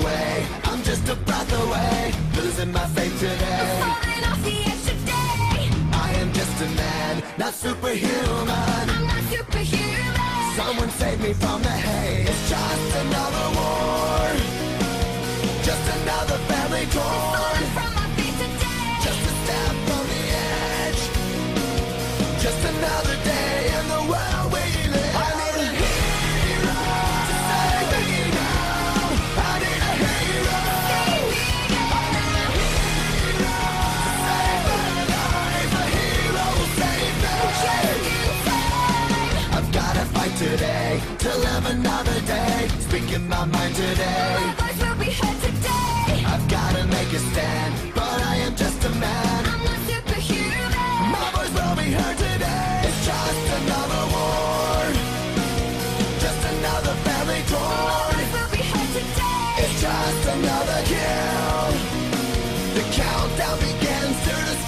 away. I'm just a breath away, losing my faith today. I'm falling off the edge today. I am just a man, not superhuman. I'm not superhuman. Someone save me from the hate. It's just another war, just another family torn. Falling from my feet today. Just a step from the edge, just another day in the world we live. I need a hero to save me now. I need a hero. I need a hero to save my life. A hero will save me. I've gotta fight today to live another day. Speaking my mind today. My voice will be heard today. I've gotta make a stand, but I am just a man. I'm not superhuman. My voice will be heard today. It's just another war, just another family My torn. voice will be heard today. It's just another kill. The countdown begins to the